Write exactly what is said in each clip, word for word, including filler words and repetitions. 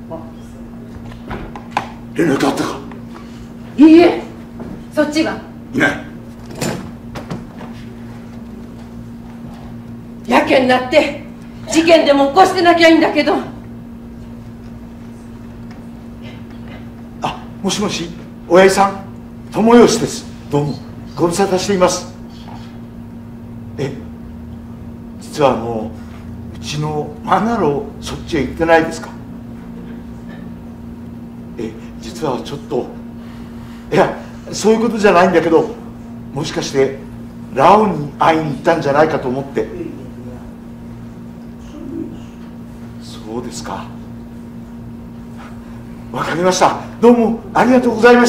連絡あったか？ いいえ、そっちはいない。 やけになって事件でも起こしてなきゃいいんだけど。 あ、もしもし、親父さん、友吉です。どうもご無沙汰しています。え、実はあのうちのマナロそっちへ行ってないですか？え、実はちょっと、いや、そういうことじゃないんだけど、もしかしてラオに会いに行ったんじゃないかと思って。そうですか。わかりました。どうもありがとうございました。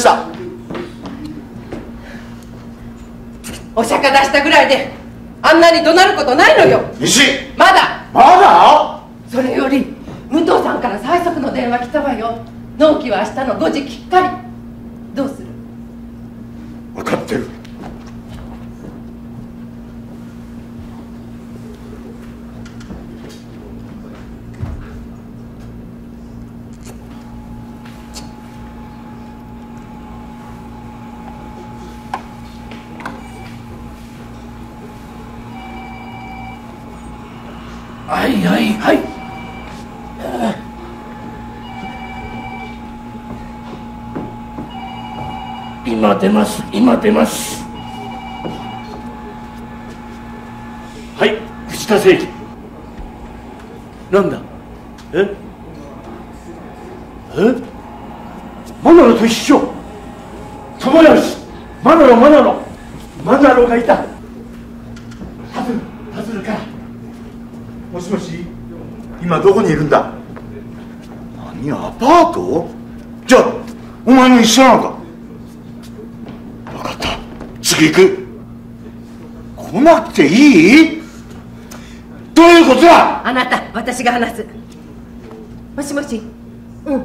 お釈迦出したぐらいであんなに怒鳴ることないのよ。 西、 まだまだ。 それより武藤さんから催促の電話来たわよ。納期は明日のごじきっかり。どうする？ 分かってる。 はいはいはい。今出ます、今出ます。はい、藤田誠二。なんだ？え？え？マナロと一緒。友吉、マナロマナロマナロがいた。パズルパズルか。 もしもし、今どこにいるんだ？何、アパート？じゃあお前も一緒なのか？分かった、次行く。来なくていい？どういうことだ？ あなた、私が話す。もしもし。うん、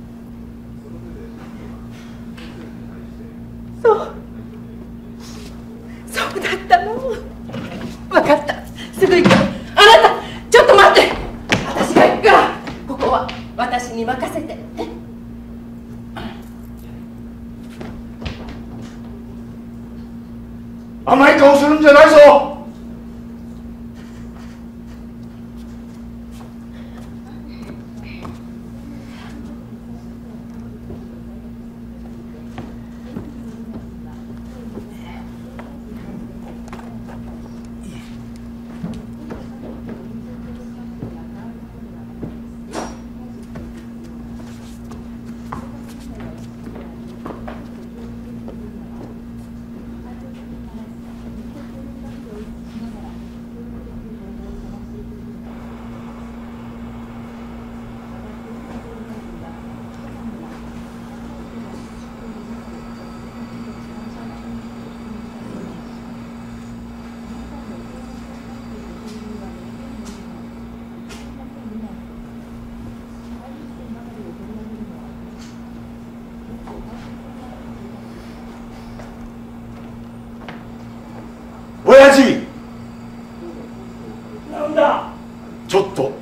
そうそうだったの。分かった、すぐ行く。あなたちょっと待って、私が行くから。ここは私に任せて。 甘い顔するんじゃないぞ。親父、 なんだ？ ちょっと。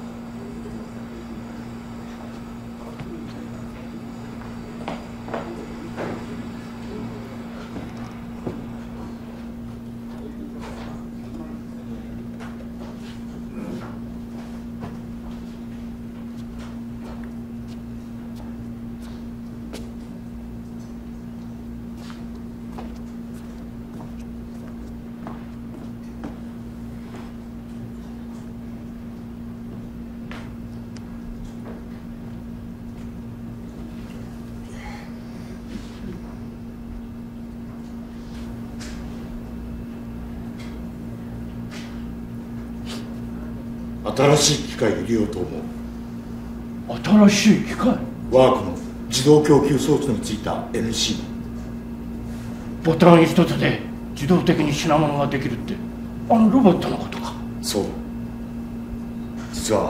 新しい機械を入れようと思う。 新しい機械？ ワークの自動供給装置のついた エヌシー。 ボタン一つで自動的に品物ができるって、あのロボットのことか？ そう、実は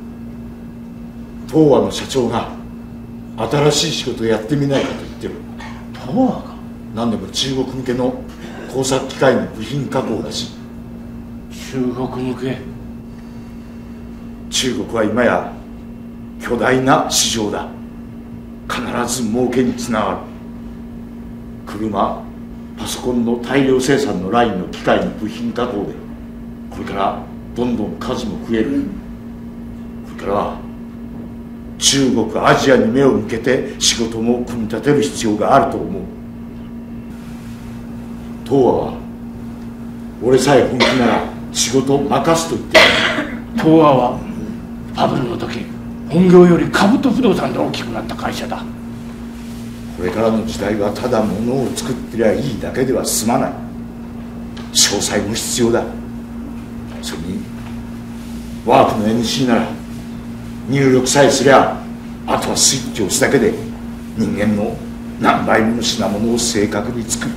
東和の社長が新しい仕事をやってみないかと言ってる。 東和が？ 何でも中国向けの工作機械の部品加工だし。 中国向け？ 中国は今や巨大な市場だ。必ず儲けにつながる。車、パソコンの大量生産のラインの機械の部品加工でこれからどんどん数も増える。これからは中国、アジアに目を向けて仕事も組み立てる必要があると思う。東亜は俺さえ本気なら仕事任すと言ってる。 東亜はバブルの時本業より株と不動産で大きくなった会社だ。 これからの時代はただ物を作ってりゃいいだけでは済まない。詳細も必要だ。それにワークの エヌシー なら入力さえすりゃあとはスイッチを押すだけで人間の何倍もの品物を正確に作る。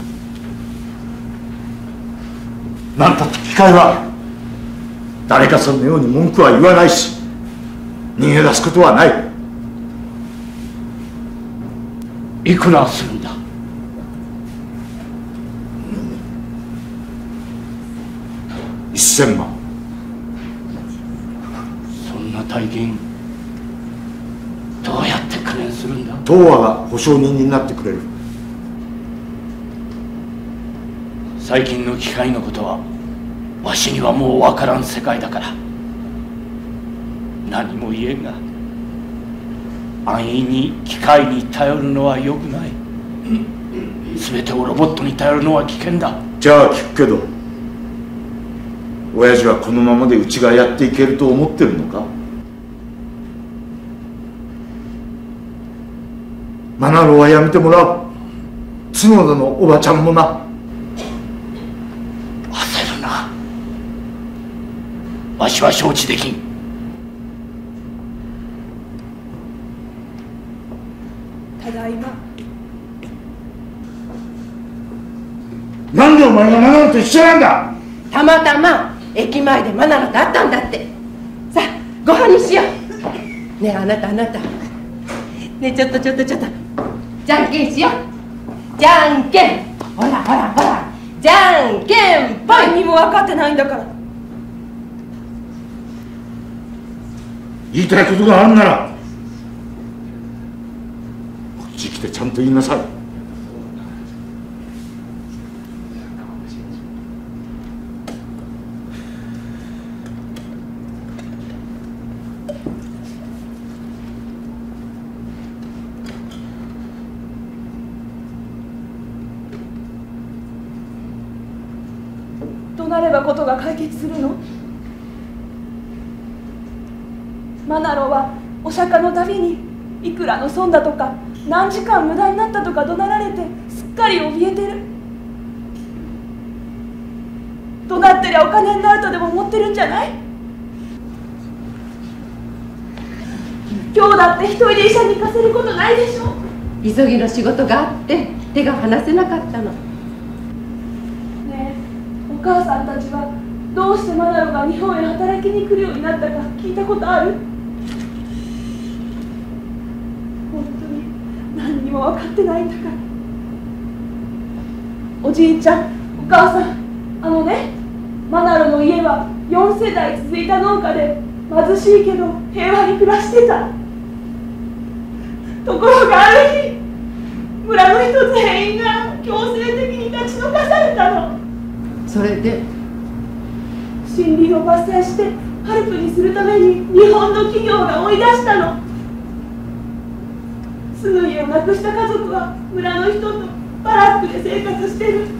なんたって機械は誰かさんのように文句は言わないし逃げ出すことはない。 いくらするんだ？ せんまん。 そんな大金どうやって工面するんだ？ 東亜が保証人になってくれる。 最近の機械のことはわしにはもう分からん世界だから何も言えんが、安易に機械に頼るのはよくない。全てをロボットに頼るのは危険だ。 じゃあ聞くけど、親父はこのままでうちがやっていけると思ってるのか？マナロはやめてもらう。角田のおばちゃんもな。 焦るな。わしは承知できん。 ただいま。 なんでお前がマナロと一緒なんだ？ たまたま駅前でマナロと会ったんだって。さあご飯にしよう。ねえあなたあなた、ねえちょっとちょっとちょっとじゃんけんしよう。じゃんけん、ほらほらほら、じゃんけんぽい。何にも分かってないんだから。 言いたいことがあるならこっち来てちゃんと言いなさい。 となればことが解決するの？マナロはお釈迦のたびにいくらの損だとか何時間無駄になったとか怒鳴られてすっかり怯えてる。怒鳴ってりゃお金になるとでも思ってるんじゃない？今日だって一人で医者に行かせることないでしょ。 急ぎの仕事があって手が離せなかったの。 ねえ、お母さんたちはどうしてマナロが日本へ働きに来るようになったか聞いたことある？本当に何にも分かってないんだから。おじいちゃん、お母さん、あのね、マナロの家はよんせだい続いた農家で貧しいけど平和に暮らしてた。ところがある日、村の人全員が強制的に立ち退かされたの。 それで森林を伐採してハルプにするために日本の企業が追い出したの。住む家をなくした家族は村の人とバラックで生活してる。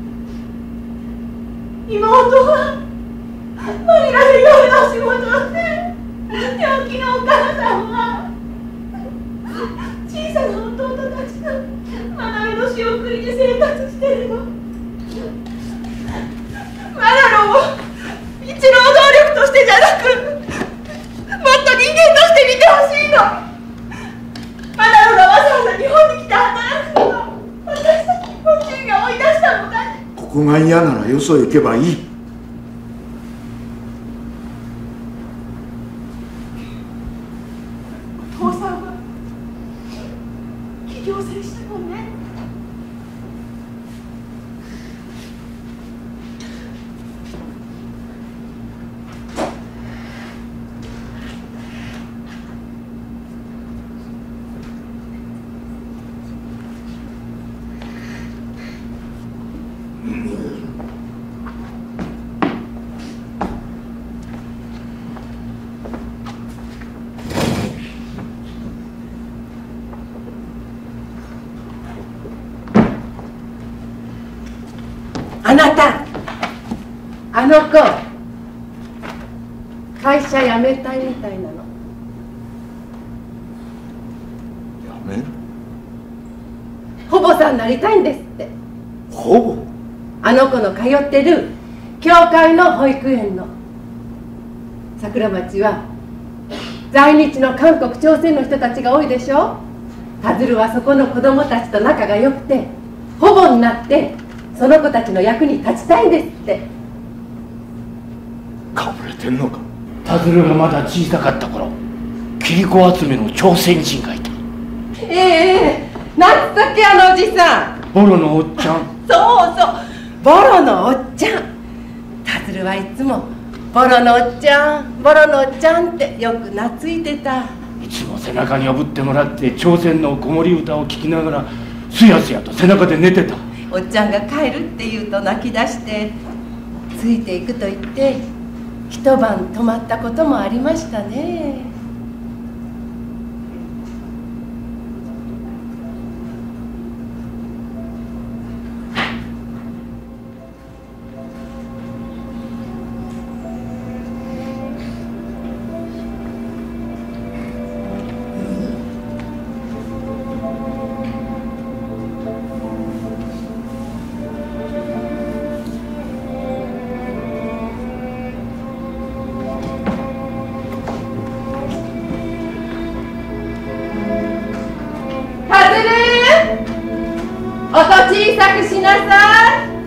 妹はマニラで夜の仕事をして、病気のお母さんは小さな弟たちとマナロの仕送りで生活してるの。マナロを一労働力としてじゃなくもっと人間として見てほしいの。マナロがわざわざ日本に来て働くのは私たち日本人が追い出したのだ。 ここが嫌ならよそへ行けばいい。 お父さんは起業戦したもんね。 なた、あの子会社辞めたいみたいなの。 やめる？ 保母さんになりたいんですって。 保母？ あの子の通ってる教会の保育園の。桜町は在日の韓国朝鮮の人たちが多いでしょ。パズルはそこの子供たちと仲が良くて保母になってその子たちの役に立ちたいんですって。 かぶれてんのか。 パズルがまだ小さかった頃、キリコ集めの朝鮮人がいた。 ええなんつったっけ、あのおじさん。 ボロのおっちゃん。 そうそう、ボロのおっちゃん。パズルはいつもボロのおっちゃん、ボロのおっちゃんってよく懐いてた。 いつも背中におぶってもらって朝鮮の子守歌を聴きながらすやすやと背中で寝てた。 おっちゃんが帰るって言うと泣き出してついていくと言って一晩泊まったこともありましたね。音小さくしなさい。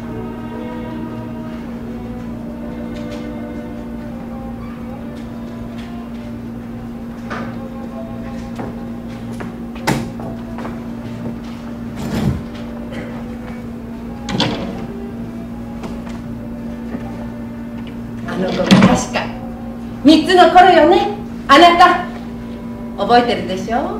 あの子が確かみっつの頃よね。あなた覚えてるでしょ。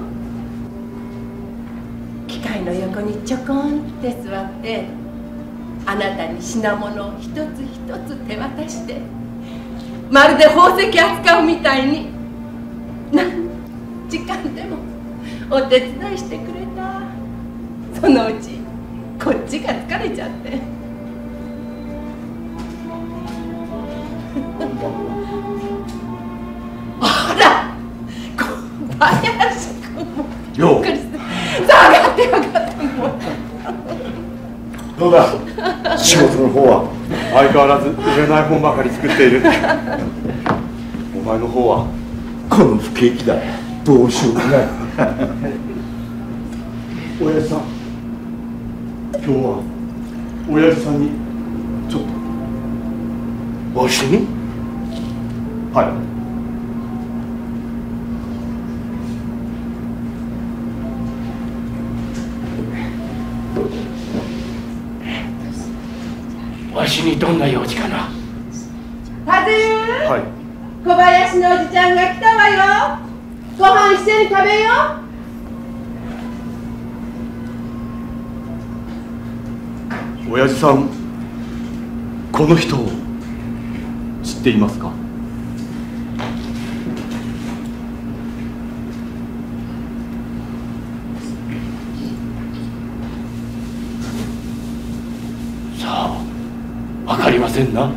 機械の横にちょこんって座ってあなたに品物を一つ一つ手渡してまるで宝石扱うみたいに何時間でもお手伝いしてくれた。そのうちこっちが疲れちゃってあら小林君もようびっくりして下がって上がってもうどうだ仕事の方は。 相変わらず売れない本ばかり作っている。お前の方は。 この不景気だ。どうしようもない。 親父さん、今日は親父さんにちょっと。 わしに？ はい。 わしにどんな用事かな。 パズル、 はい。 小林のおじちゃんが来たわよ。ご飯一緒に食べよう。親父さん、この人を知っていますか？ さあ、わかりませんな。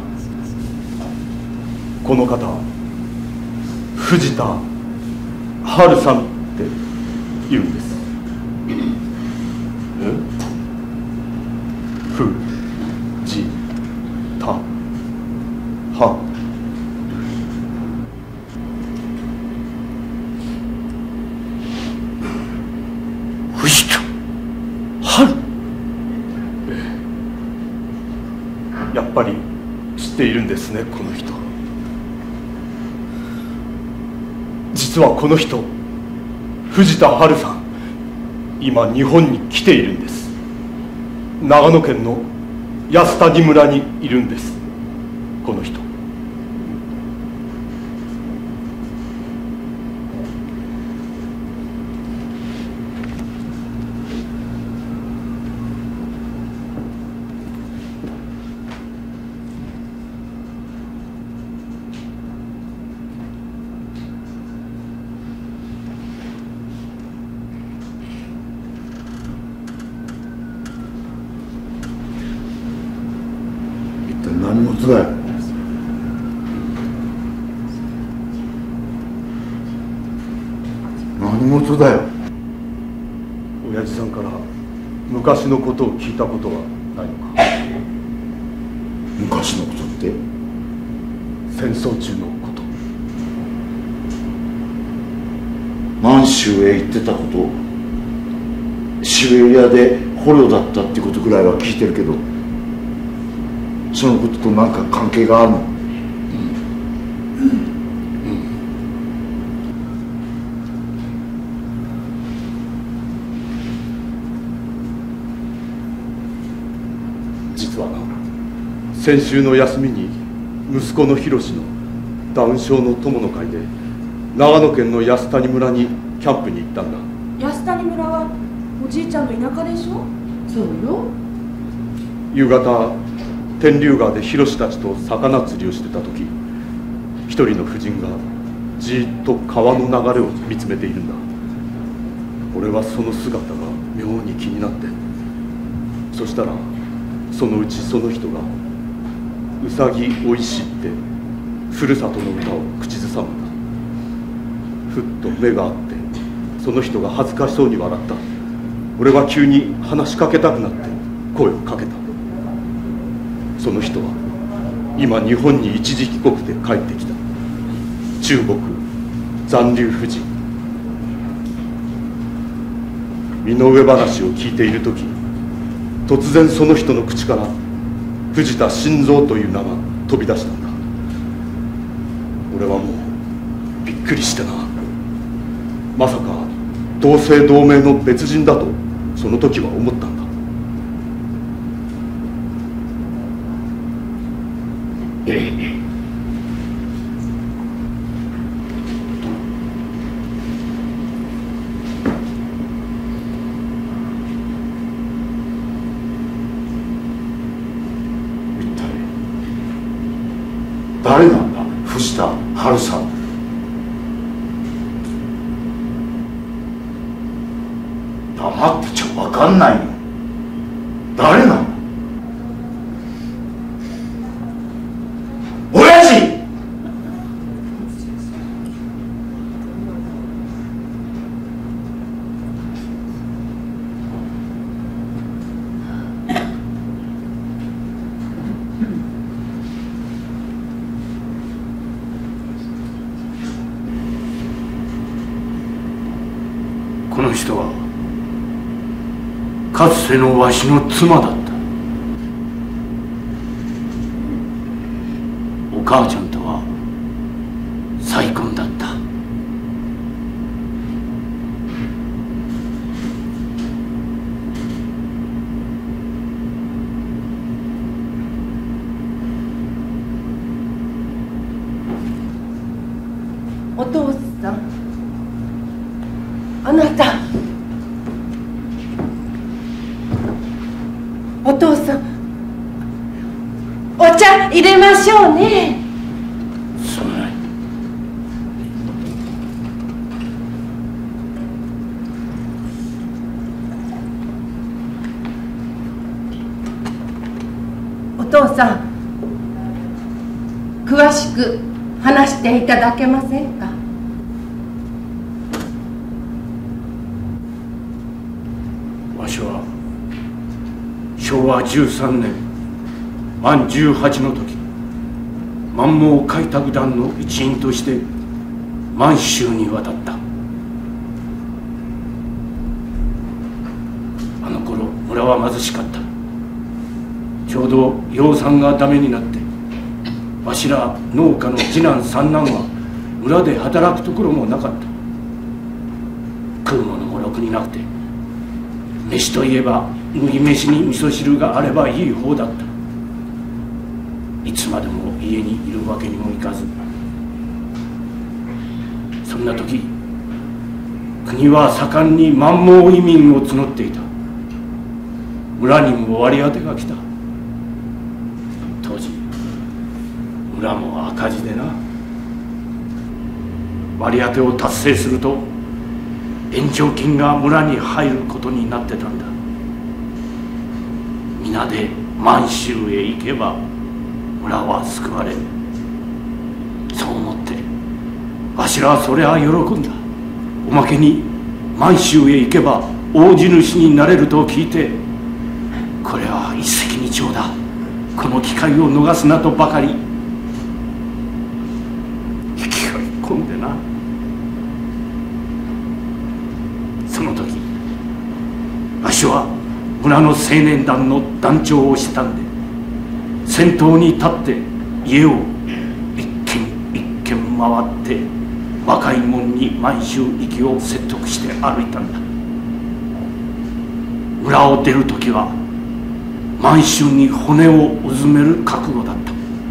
この方、藤田春さんって言うんです。 え？ ふじたは藤田春。 やっぱり知っているんですね、この人。実はこの人、藤田春さん、今日本に来ているんです。長野県の安谷村にいるんです、この人。 事だよ。何事だよ。 親父さんから昔のことを聞いたことはないのか。 昔のことって？ 戦争中のこと。 満州へ行ってたこと、シベリアで捕虜だったってことぐらいは聞いてるけど、そのことと何か関係があるの？うんうん、実はな、先週の休みに息子の博のダウン症の友の会で長野県の安谷村にキャンプに行ったんだ。 安谷村はおじいちゃんの田舎でしょ。 そうよ。 夕方天竜川で博たちと魚釣りをしてた時、一人の婦人がじーっと川の流れを見つめているんだ。俺はその姿が妙に気になって、そしたらそのうちその人が「うさぎおいし」ってふるさとの歌を口ずさむんだ。ふっと目が合って、その人が恥ずかしそうに笑った。俺は急に話しかけたくなって声をかけた。その人は今日本に一時帰国で帰ってきた中国残留婦人。身の上話を聞いている時、突然その人の口から藤田新三という名が飛び出したんだ。俺はもうびっくりしてな。まさか同姓同名の別人だとその時は思ったんだ。 一体誰なんだ、藤田春さん。黙ってちゃ分かんないの。誰なの？親父！ この人はかつてのわしの妻だった。お母ちゃんとは再婚だった。 お父さん、あなた。お父さん、お茶入れましょうね。 すまない。 お父さん、詳しく話していただけませんか？ わしはしょうわじゅうさんねん満じゅうはちの時、満蒙開拓団の一員として満州に渡った。あの頃村は貧しかった。ちょうど養蚕がダメになって、わしら農家の次男三男は村で働くところもなかった。食うものもろくになくて、飯といえば麦飯に味噌汁があればいい方だった。いつまでも家にいるわけにもいかず、そんな時国は盛んに満蒙移民を募っていた。村にも割り当てが来た。当時村も赤字でな。割り当てを達成すると援助金が村に入ることになってたんだ。皆で満州へ行けば村は救われる。そう思ってわしらはそれは喜んだ。おまけに満州へ行けば大地主になれると聞いて、これは一石二鳥だ、この機会を逃すなとばかり勢い込んでな。その時わしは村の青年団の団長をしてたんで、先頭に立って家を一軒一軒回って若い者に満州行きを説得して歩いたんだ。村を出る時は満州に骨をうずめる覚悟だった。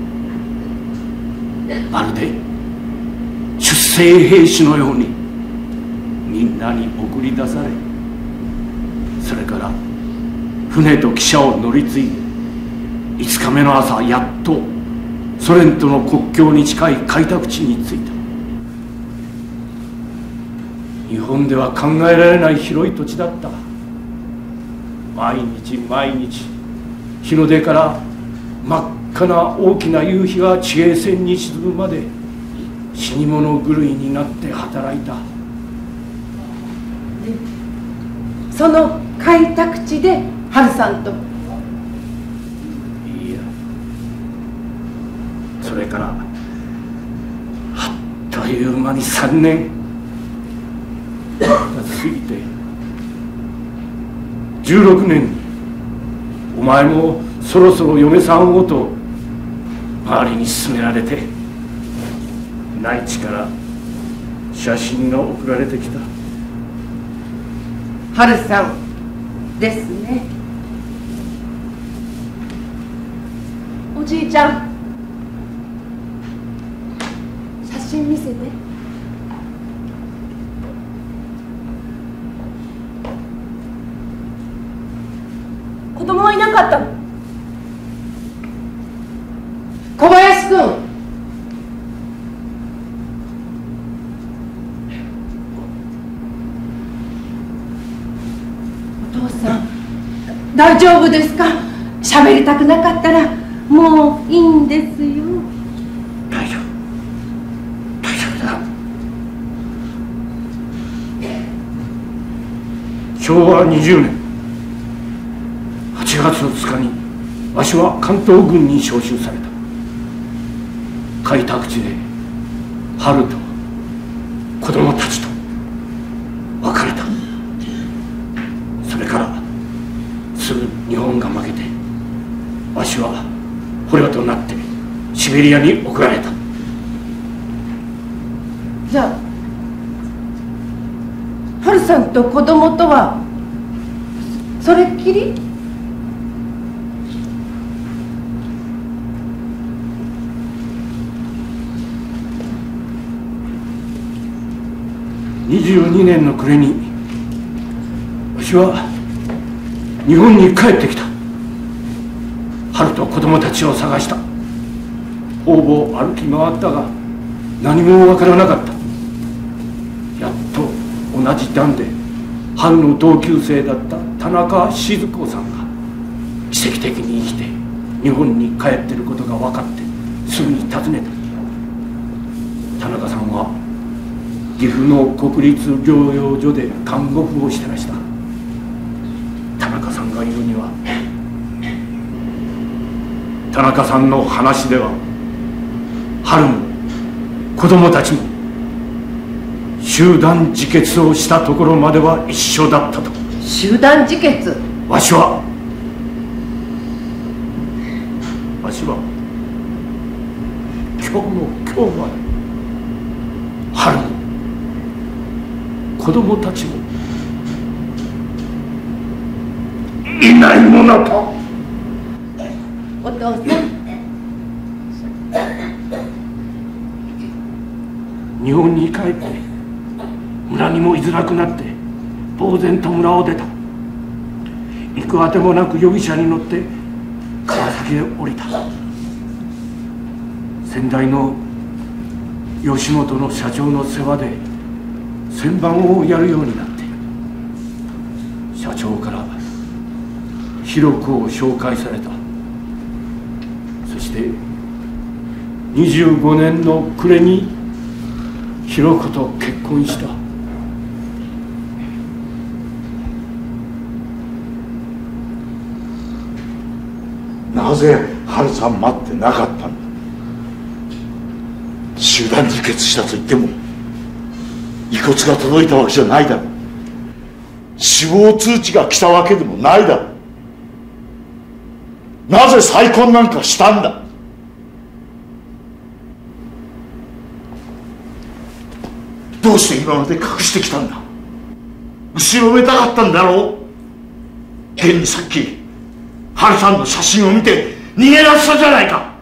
まるで出征兵士のようにみんなに送り出され、それから船と汽車を乗り継いでいつかめの朝、やっとソ連との国境に近い開拓地に着いた。日本では考えられない広い土地だった。毎日毎日日の出から真っ赤な大きな夕日が地平線に沈むまで死に物狂いになって働いた。 その開拓地で春さんと。 いや、それからあっという間にさんねんが過ぎて、じゅうろくねんにお前もそろそろ嫁さんをと周りに勧められて、内地から写真が送られてきた。 春さんですね。 おじいちゃん、写真見せて。子供はいなかったの？ 小林君、お父さん大丈夫ですか？喋りたくなかったらもういいんですよ。 大丈夫、大丈夫だ。しょうわにじゅうねんはちがつふつかにわしは関東軍に召集された。開拓地で春と子供たちと別れた。それからすぐ日本が負けて、わしは捕虜となってシベリアに送られた。 じゃあ春さんと子供とはそれっきり？ にじゅうにねんの暮れにわしは日本に帰ってきた。春と子供たちを探した。方々歩き回ったが何もわからなかった。やっと同じ団で春の同級生だった田中静子さんが奇跡的に生きて日本に帰ってることが分かってすぐに訪ねた。田中さんは岐阜の国立療養所で看護婦をしてらした。田中さんが言うには、田中さんの話では春も子供たちも集団自決をしたところまでは一緒だったと。 集団自決？ わしはわしは今日も今日まで春も子供たちもいないものと。 お父さん、 日本に帰って村にも居づらくなって呆然と村を出た。行くあてもなく容疑者に乗って川崎へ降りた。先代の吉本の社長の世話で旋盤をやるようになって、社長から広子を紹介された。そしてにじゅうごねんの暮れにひろ子と結婚した。 なぜ春さん待ってなかったんだ。集団自決したと言っても遺骨が届いたわけじゃないだろう。死亡通知が来たわけでもないだろう。なぜ再婚なんかしたんだ。どうして今まで隠してきたんだ。後ろめたかったんだろう。現にさっき春さんの写真を見て逃げ出したじゃないか。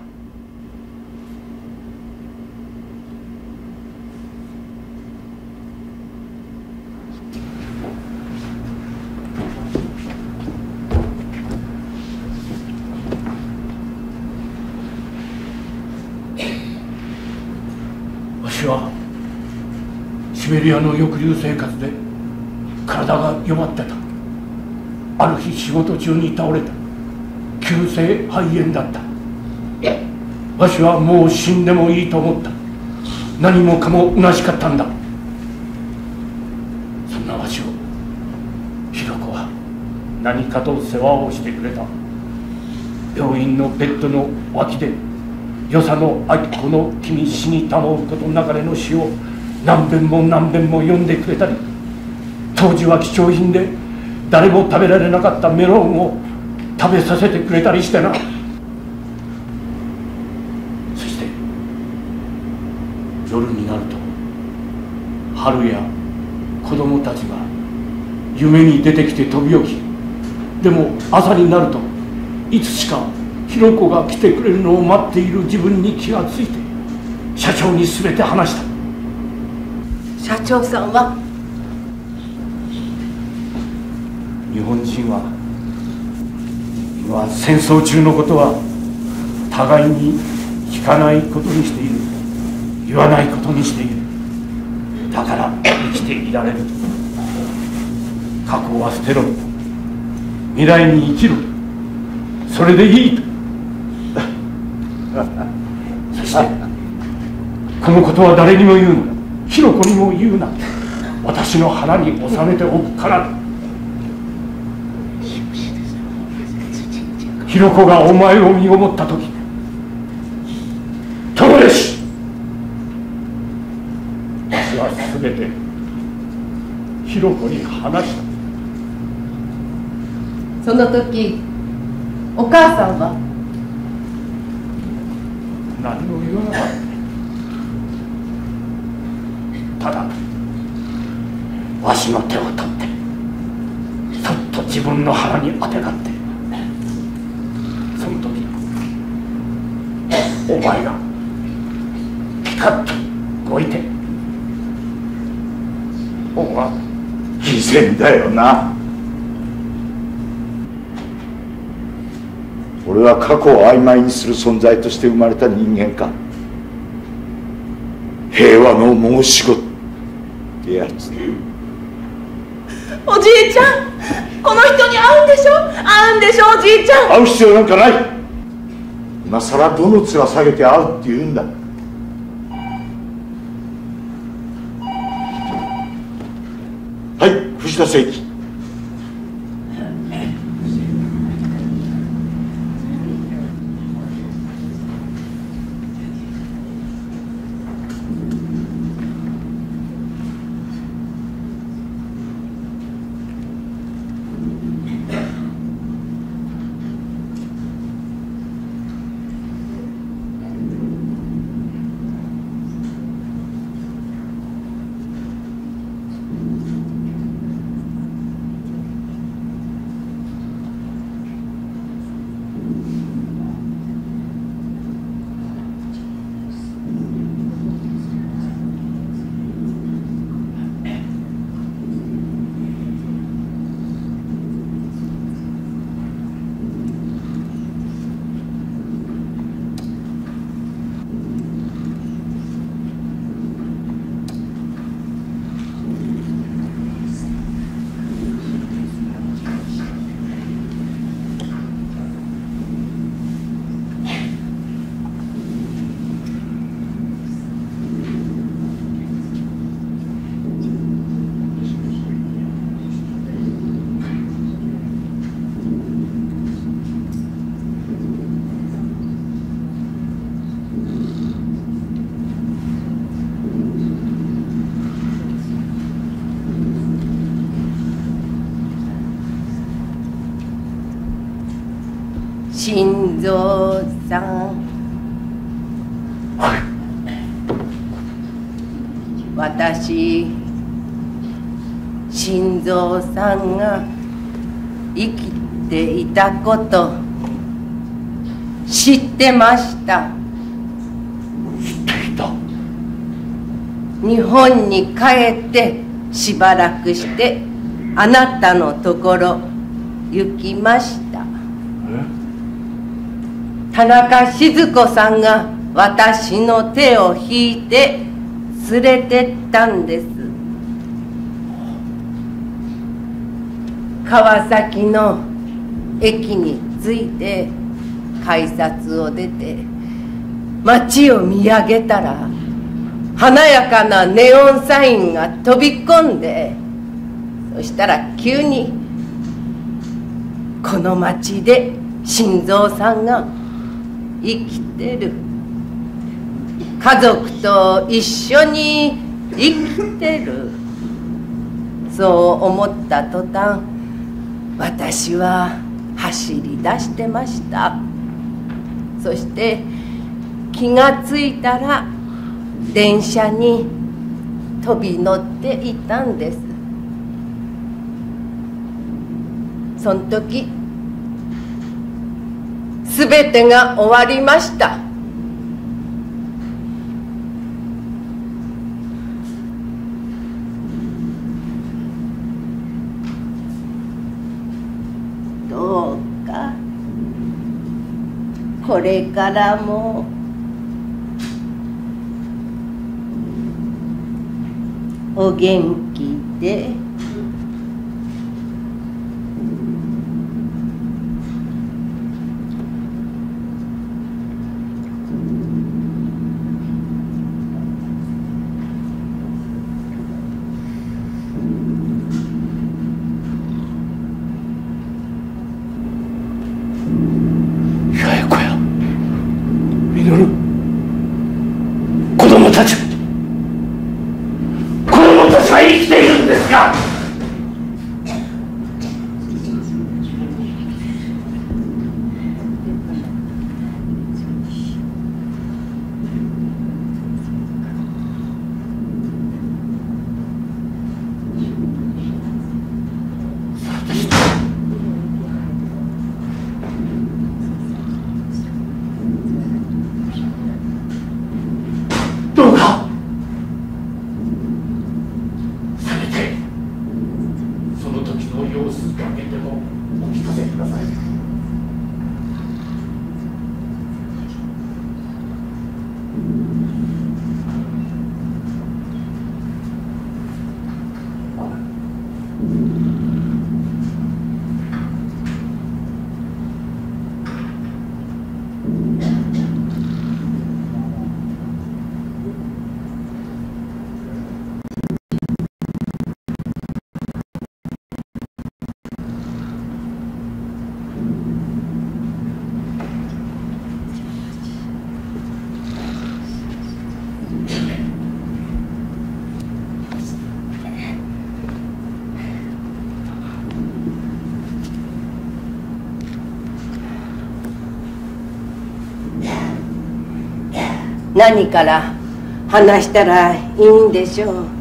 わしはシベリアの抑留生活で体が弱ってた。ある日仕事中に倒れた。急性肺炎だった。わしはもう死んでもいいと思った。何もかも虚しかったんだ。そんなわしをひろ子は何かと世話をしてくれた。病院のベッドの脇で与謝野明子の「君死にたまうことなかれ」の詩を何遍も何遍も読んでくれたり、当時は貴重品で誰も食べられなかったメロンを食べさせてくれたりしてな。そして夜になると春や子供たちが夢に出てきて飛び起き、でも朝になるといつしかひろ子が来てくれるのを待っている自分に気がついて社長に全て話した。 社長さんは日本人は今戦争中のことは互いに聞かないことにしている、言わないことにしている。だから生きていられる。過去は捨てろ、未来に生きる、それでいいと。そしてこのことは誰にも言うな、ひろ子にも言うな。私の腹に収めておくからだ。ひろ子がお前を身ごもった時、友よし、私は全てひろ子に話した。 その時お母さんは何も言わなかった。ただわしの手を取ってそっと自分の腹にあてがって、その時お前がピカッと動いて、お前は偽善だよな。俺は過去を曖昧にする存在として生まれた人間か。平和の申し子ってやつ。 おじいちゃん、この人に会うんでしょ、会うんでしょおじいちゃん。 会う必要なんかない。今さらどの面下げて会うって言うんだ。はい、藤田誠一。 心臓さん、 はい。 私心臓さんが生きていたこと知ってました。 知っていた。 日本に帰ってしばらくしてあなたのところ行きました。田中静子さんが私の手を引いて連れてったんです。川崎の駅に着いて改札を出て街を見上げたら華やかなネオンサインが飛び込んで、そしたら急にこの街で心臓さんが生きてる、家族と一緒に生きてる、そう思った途端私は走り出してました。そして気がついたら電車に飛び乗っていたんです。その時すべてが終わりました。どうかこれからもお元気で。 子供たち子供たちは生きているんですか？どうかせめてその時の様子だけでもお聞かせください。 何から話したらいいんでしょう。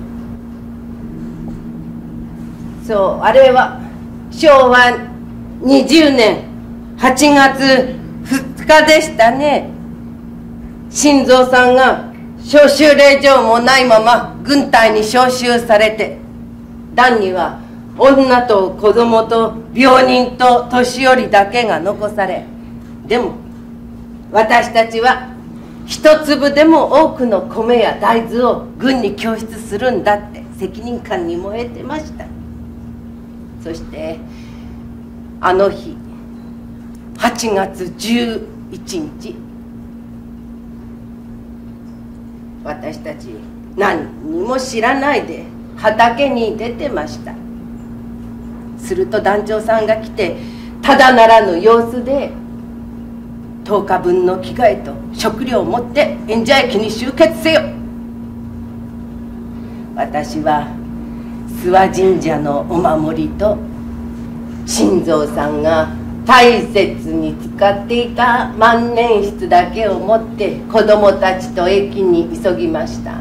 そう、あれはしょうわにじゅうねんはちがつふつかでしたね。心臓さんが召集令状もないまま軍隊に召集されて、団には女と子供と病人と年寄りだけが残され、でも私たちは一粒でも多くの米や大豆を軍に供出するんだって責任感に燃えてました。そしてあの日はちがつじゅういちにち、私たち何にも知らないで畑に出てました。すると団長さんが来てただならぬ様子でとおかぶんの着替えと食料を持って演者駅に集結せよ。私は諏訪神社のお守りと心臓さんが大切に使っていた万年筆だけを持って子供たちと駅に急ぎました。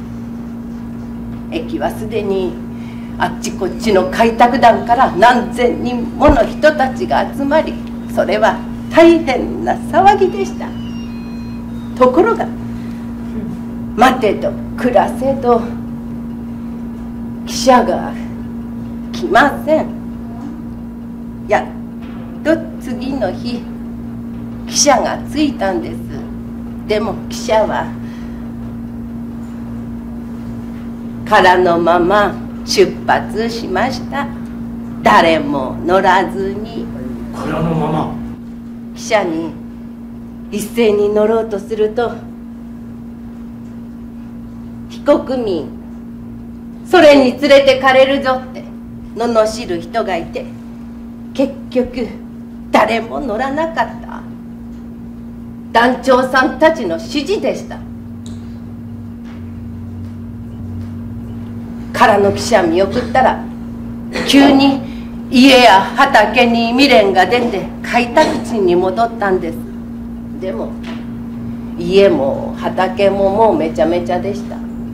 駅はすでにあっちこっちの開拓団から何千人もの人たちが集まり、それは大変な騒ぎでした。ところが待てど暮らせど汽車が来ません。やっと次の日汽車が着いたんです。でも汽車は空のまま出発しました。誰も乗らずに。 空のまま。 汽車に一斉に乗ろうとすると、非国民それに連れてかれるぞって罵る人がいて、結局誰も乗らなかった。団長さんたちの指示でした。空の汽車見送ったら急に家や畑に未練が出て開拓地に戻ったんです。でも家も畑ももうめちゃめちゃでした。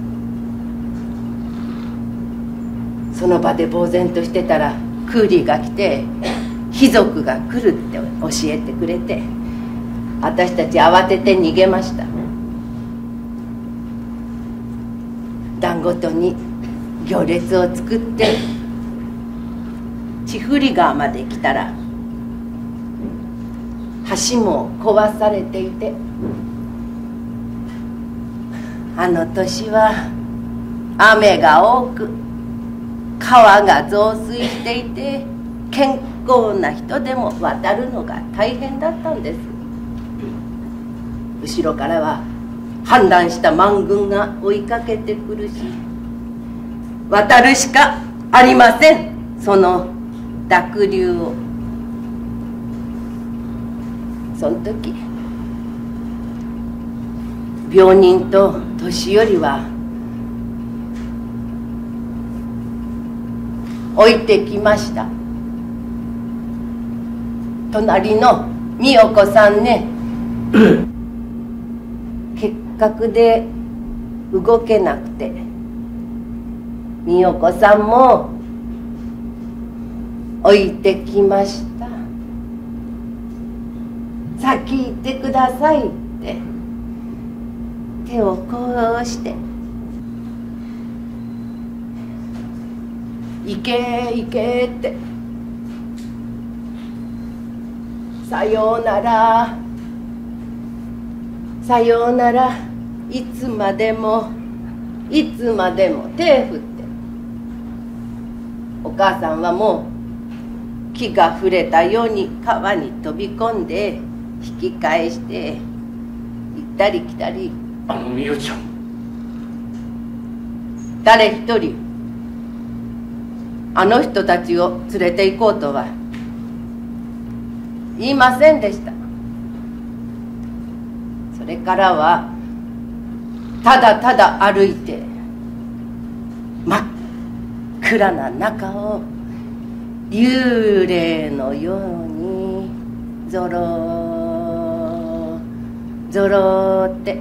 その場で呆然としてたらクーリーが来て貴族が来るって教えてくれて、私たち慌てて逃げました。団ごとに行列を作って千振川まで来たら橋も壊されていて、あの年は雨が多く川が増水していて、健康な人でも渡るのが大変だったんです。後ろからは反乱した満軍が追いかけてくるし、渡るしかありません、その濁流を。その時病人と年寄りは置いてきました。隣の美代子さんね結核で動けなくて、美代子さんも置いてきました。先行ってくださいって手をこうして行け行けって、さようならさようなら、いつまでもいつまでも手振って、お母さんはもう気が触れたように川に飛び込んで引き返して行ったり来たり。 あの美代ちゃん、 誰一人あの人たちを連れて行こうとは言いませんでした。それからはただただ歩いて真っ暗な中を幽霊のようにゾロゾロって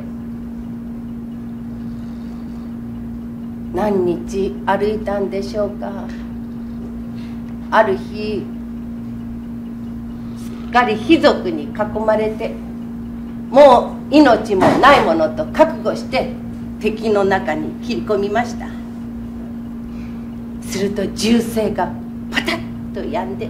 何日歩いたんでしょうか。ある日すっかり貴族に囲まれて、もう命もないものと覚悟して敵の中に切り込みました。すると銃声がパタッと止んで、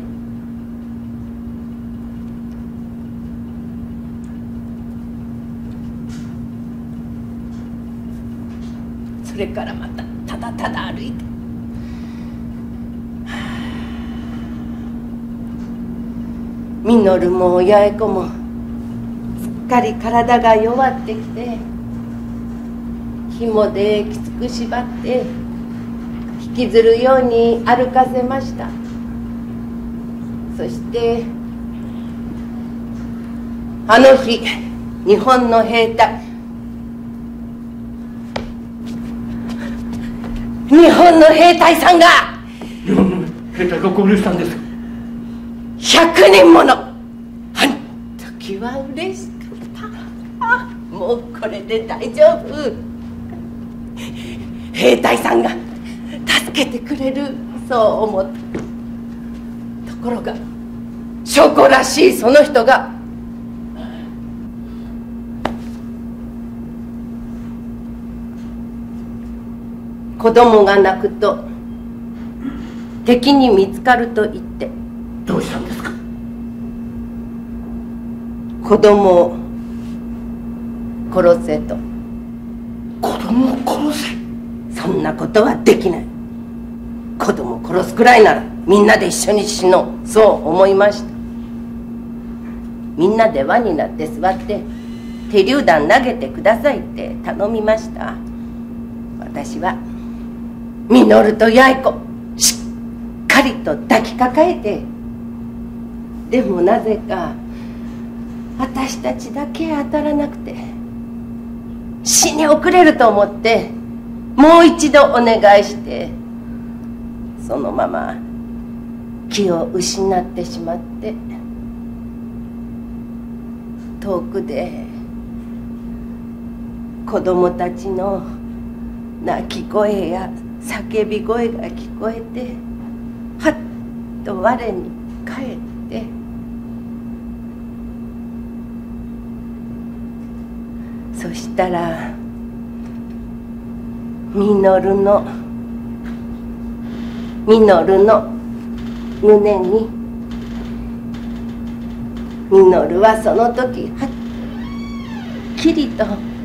それからまたただただ歩いて、ミノルも八重子もすっかり体が弱ってきて、紐できつく縛って引きずるように歩かせました。そしてあの日日本の兵隊日本の兵隊さんが日本の兵隊が合流したんです。 ひゃくにんもの時は嬉しかった。あ、もうこれで大丈夫。兵隊さんが助けてくれる、そう思った。ところが証拠らしいその人が子供が泣くと敵に見つかると言って。 どうしたんですか？ 子供を殺せと。 子供を殺せ？ そんなことはできない。子供を殺すくらいならみんなで一緒に死のう、そう思いました。みんなで輪になって座って手榴弾投げてくださいって頼みました。私は稔と八重子しっかりと抱きかかえて、でもなぜか私たちだけ当たらなくて、死に遅れると思ってもう一度お願いして、そのまま気を失ってしまって、遠くで子供たちの泣き声や叫び声が聞こえて、はっと我に返って、そしたら稔の稔の胸に、稔はその時はっきりと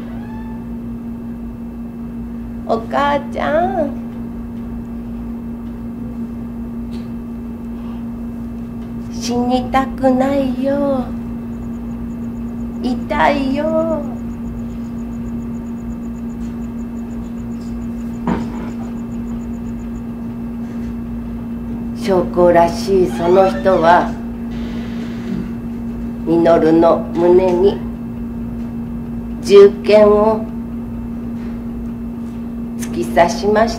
「お母ちゃん、死にたくないよ、痛いよ」将校らしいその人は稔の胸に銃剣を突き刺しました。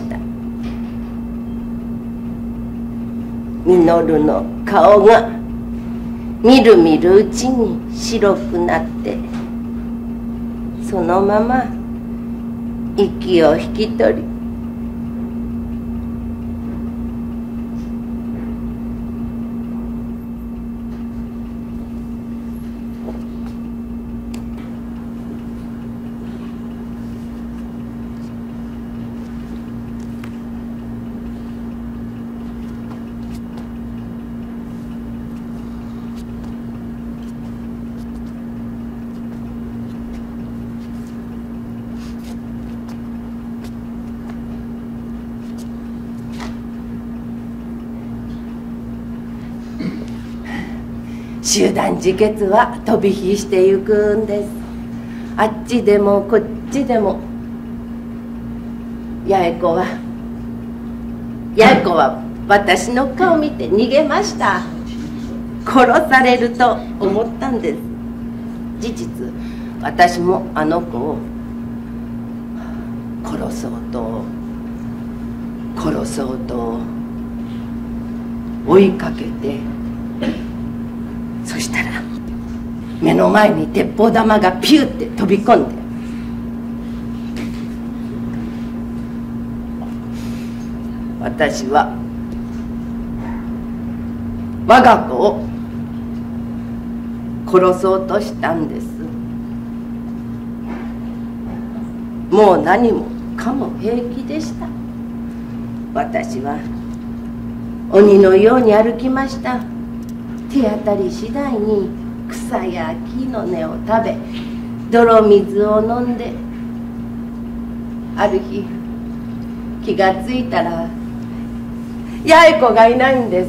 稔の顔がみるみるうちに白くなって、そのまま息を引き取り、集団自決は飛び火してゆくんです。あっちでもこっちでも。八重子は八重子は私の顔見て逃げました。殺されると思ったんです。事実私もあの子を殺そうと殺そうと追いかけて、そしたら目の前に鉄砲玉がピューって飛び込んで、私は我が子を殺そうとしたんです。もう何もかも平気でした。私は鬼のように歩きました。手当たり次第に草や木の根を食べ、泥水を飲んで、ある日気がついたら八重子がいないんです。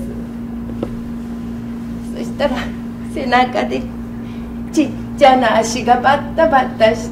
そしたら背中でちっちゃな足がバッタバッタして、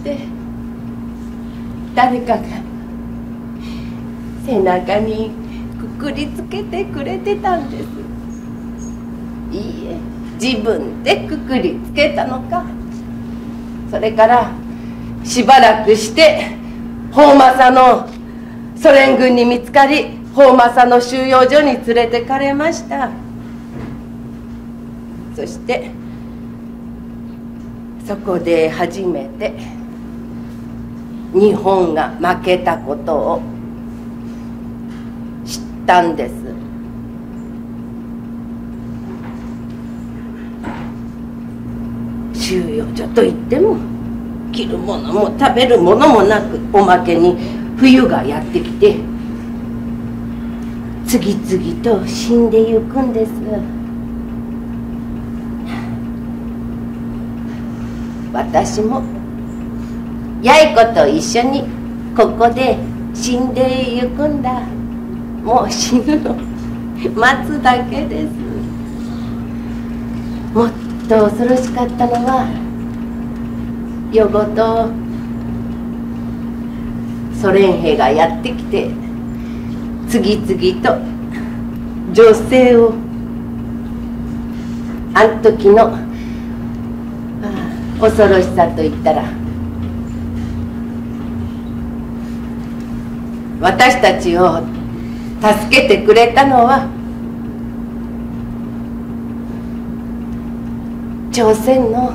誰かが背中にくくりつけてくれてたんです。いいえ、自分でくくりつけたのか。それからしばらくして宝政のソ連軍に見つかり、宝政の収容所に連れてかれました。そしてそこで初めて日本が負けたことを知ったんです。収容所といっても着るものも食べるものもなく、おまけに冬がやってきて次々と死んでゆくんです。私も八重子と一緒にここで死んでゆくんだ。もう死ぬの待つだけです。もっと恐ろしかったのは、夜ごとソ連兵がやってきて次々と女性を、あん時の恐ろしさといったら、私たちを助けてくれたのは朝鮮の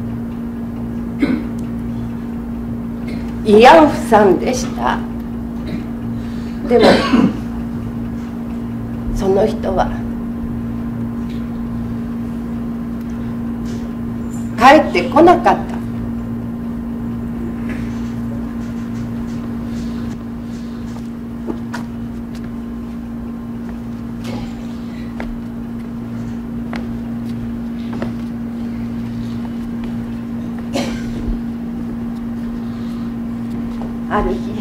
慰安婦さんでした。でもその人は帰ってこなかった。ある日、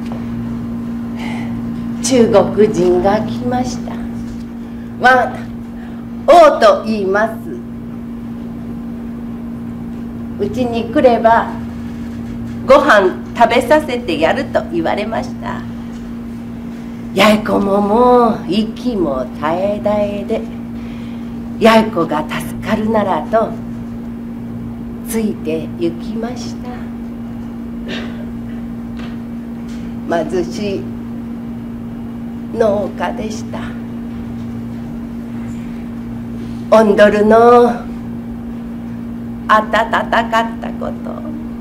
中国人が来ました。ワン王と言います。うちに来ればご飯食べさせてやると言われました。八重子ももう息も絶え絶えで、八重子が助かるならとついて行きました。貧しい農家でした。オンドルの温かったこと、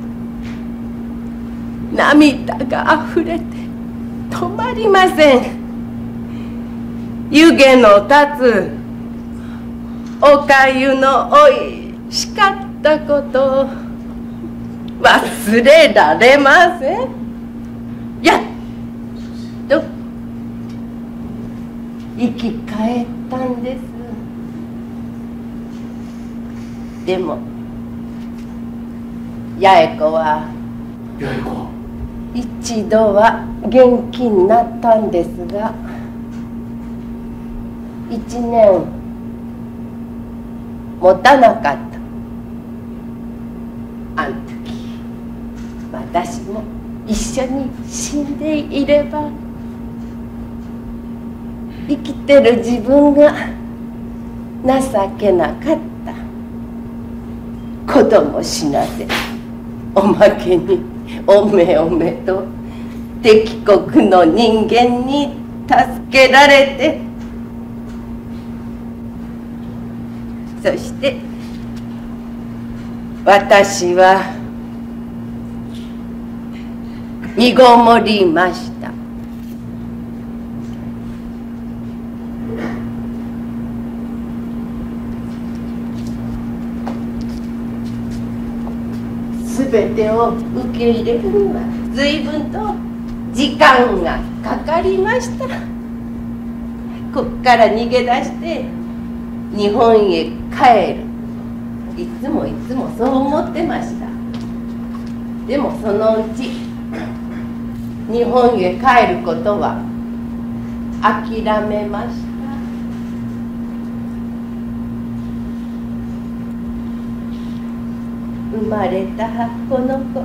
涙があふれて止まりません。湯気の立つおかゆのおいしかったこと忘れられません。やっと生き返ったんです。でも八重子は八重子一度は元気になったんですが、一年持たなかった。あん時私も一緒に死んでいれば、生きてる自分が情けなかった。子供死なせ、おまけにおめおめと敵国の人間に助けられて、そして私は身ごもりました。すべてを受け入れるには随分と時間がかかりました。こっから逃げ出して日本へ帰る、いつもいつもそう思ってました。でもそのうち日本へ帰ることは諦めました。生まれたこの子、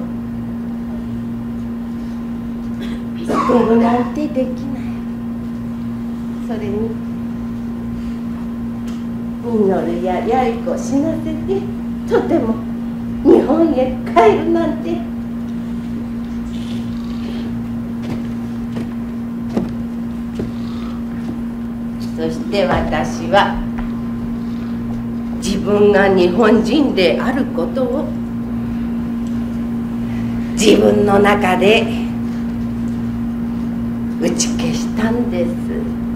捨てるなんてできない。それに稔や八重子を死なせてとても日本へ帰るなんて。そして私は自分が日本人であることを自分の中で打ち消したんです。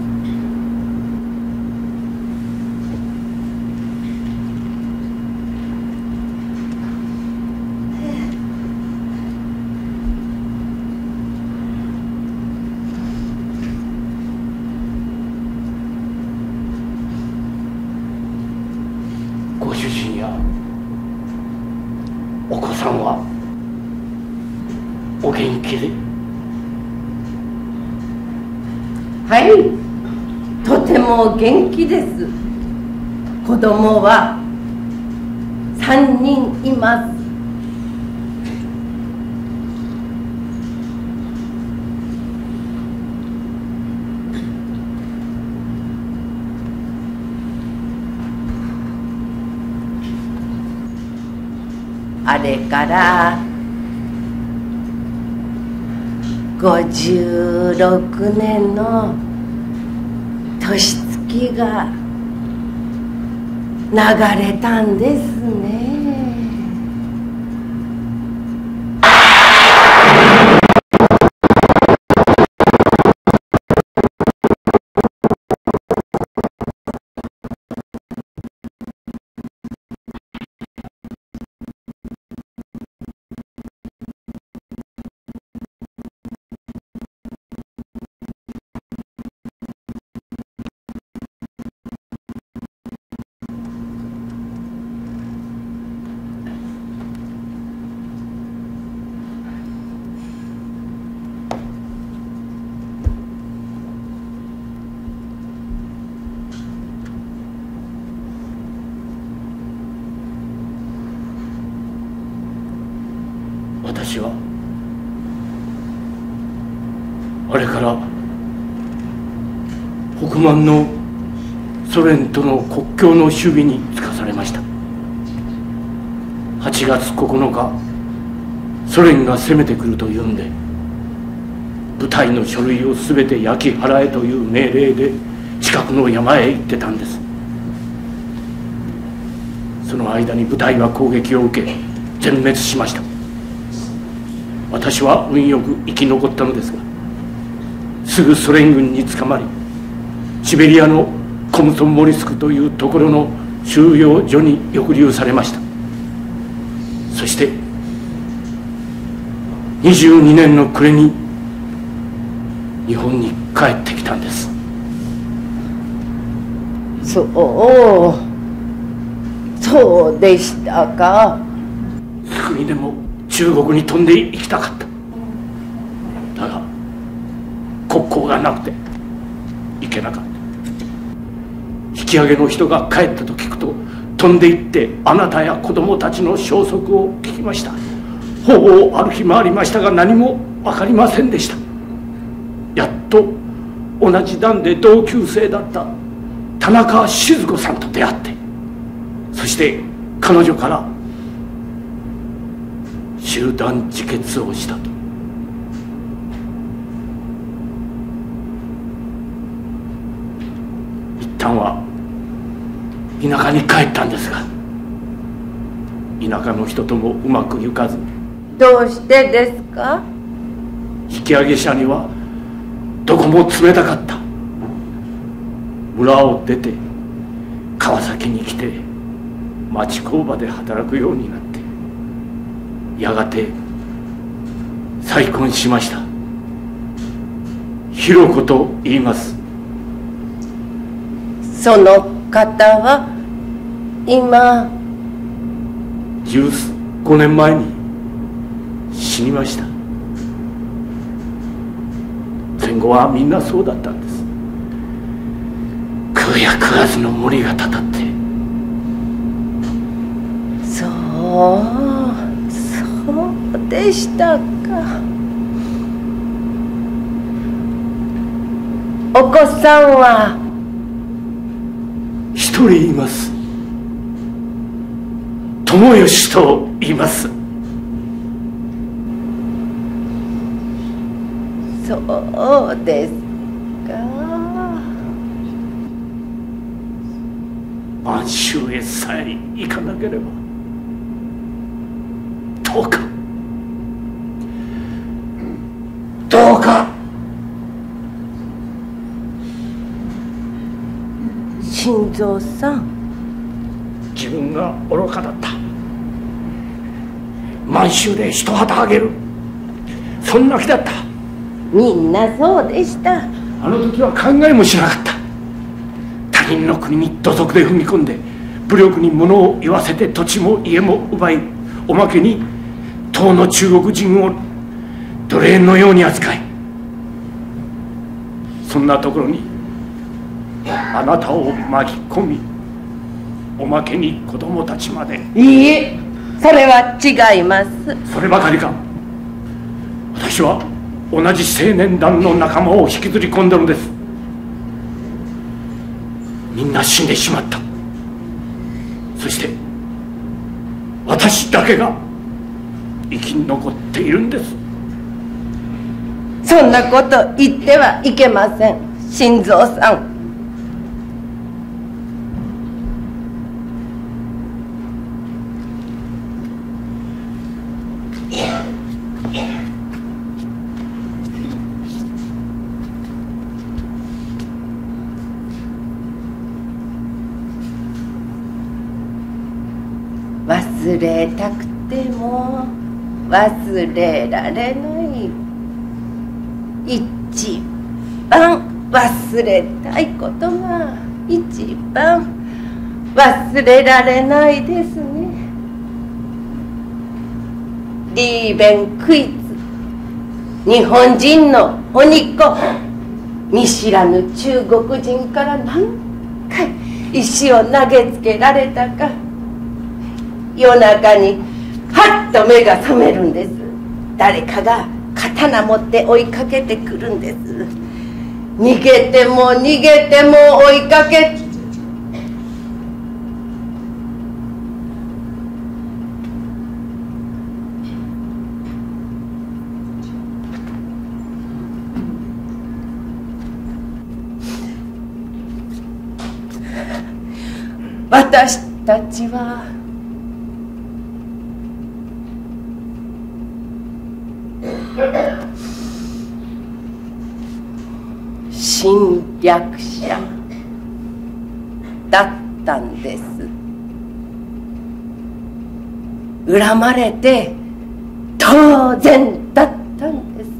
ご主人やお子さんはお元気で？ はい、とても元気です。子供はさんにんいます。あれからごじゅうろくねんの年月が流れたんですね。 私はあれから北満のソ連との国境の守備に就かされました。はちがつここのか、ソ連が攻めてくるというんで部隊の書類を全て焼き払えという命令で近くの山へ行ってたんです。その間に部隊は攻撃を受け全滅しました。私は運よく生き残ったのですが、すぐソ連軍に捕まりシベリアのコムソモリスクというところの収容所に抑留されました。そしてにじゅうにねんの暮れに日本に帰ってきたんです。 そうそうでしたか。 すぐにでも中国に飛んで行きたかった。だが国交がなくて行けなかった。引き上げの人が帰ったと聞くと飛んで行ってあなたや子供たちの消息を聞きました。方々歩き回りましたが何も分かりませんでした。やっと同じ団で同級生だった田中静子さんと出会って、そして彼女から集団自決をしたと。一旦は田舎に帰ったんですが、田舎の人ともうまくいかず。 どうしてですか？ 引き上げ者にはどこも冷たかった。村を出て川崎に来て町工場で働くようになって、やがて再婚しました。ひろ子と言います。 その方は今じゅうごねんまえに死にました。戦後はみんなそうだったんです。食うや食わずの森がたたって。 そうそうでしたか。お子さんは一人います。友義と言います。 そうですか。 満州へさえ行かなければどうか心臓さん、 自分が愚かだった。満州で一旗あげる、そんな気だった。 みんなそうでした。 あの時は考えもしなかった。他人の国に土足で踏み込んで武力に物を言わせて土地も家も奪い、おまけに唐の中国人を奴隷のように扱い、そんなところにあなたを巻き込み、おまけに子供たちまで。 いいえ、それは違います。 そればかりか。私は同じ青年団の仲間を引きずり込んだのです。みんな死んでしまった。そして私だけが生き残っているんです。 そんなこと言ってはいけません、心臓さん。忘れたくても忘れられない、一番忘れたいことが一番忘れられないですね。リーベンクイズ、日本人の鬼子、見知らぬ中国人から何回石を投げつけられたか、夜中にはっと目が覚めるんです。誰かが刀持って追いかけてくるんです。逃げても逃げても追いかけ、私たちは侵略者だったんです。恨まれて当然だったんです。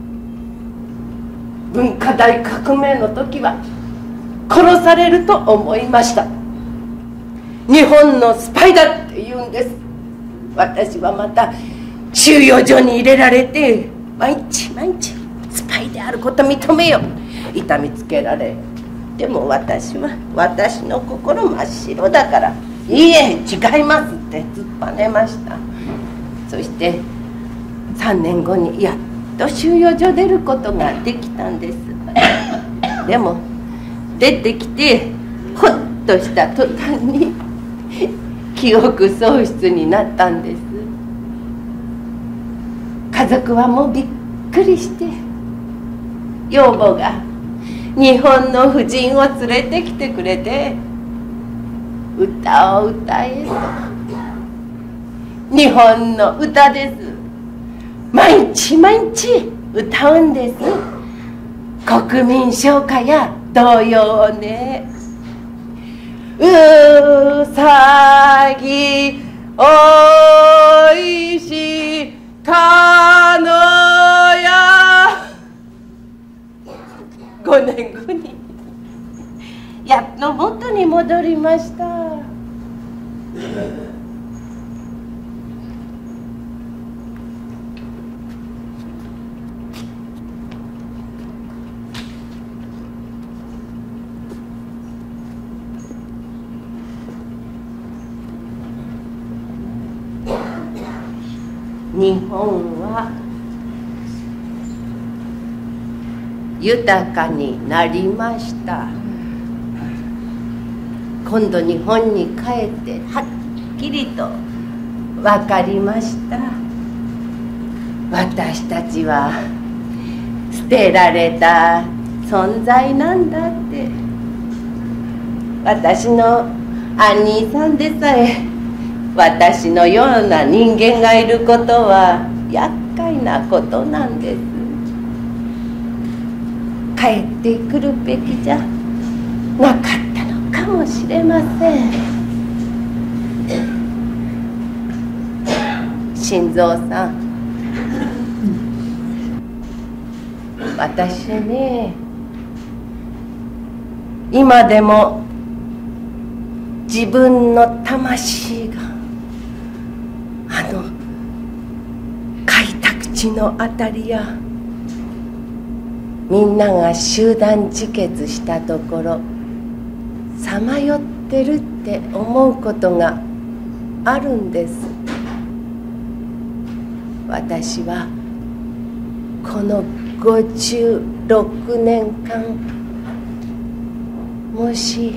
文化大革命の時は殺されると思いました。日本のスパイだって言うんです。私はまた収容所に入れられて、毎日毎日スパイであること認めよ、痛みつけられ、でも私は私の心真っ白だから、いいえ違いますって突っぱねました。そしてさんねんごにやっと収容所出ることができたんです。でも出てきてほっとした途端に記憶喪失になったんです。家族はもうびっくりして、養母が日本の婦人を連れてきてくれて、歌を歌えと。日本の歌です。毎日毎日歌うんです。国民唱歌や童謡をね。うさぎおいしいかのや、ごねんごにやっと元に戻りました。日本は豊かになりました。今度日本に帰ってはっきりと分かりました。私たちは捨てられた存在なんだって。私の兄さんでさえ私のような人間がいることは厄介なことなんです。帰ってくるべきじゃなかったのかしれません。新蔵さん、私ね、今でも自分の魂があの開拓地のあたりや、みんなが集団自決したところさまよってるって思うことがあるんです。私はこのごじゅうろくねんかん、もし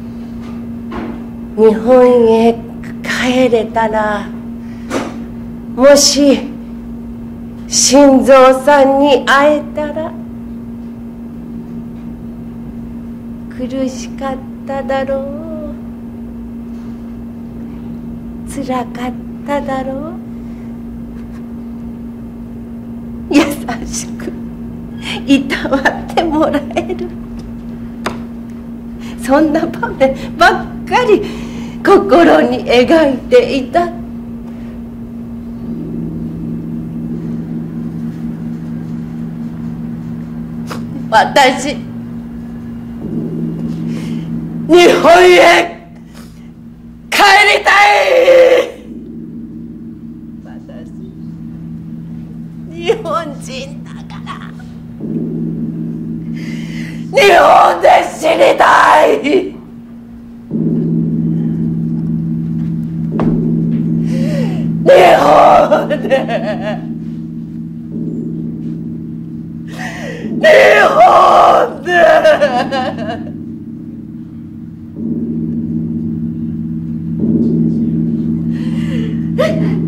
日本へ帰れたら、もし新蔵さんに会えたら、苦しかっただろう、つらかっただろう、優しくいたわってもらえる、そんな場面ばっかり心に描いていた。私、日本へ帰りたい。私、日本人だから日本で死にたい。日本で、日本で。えっ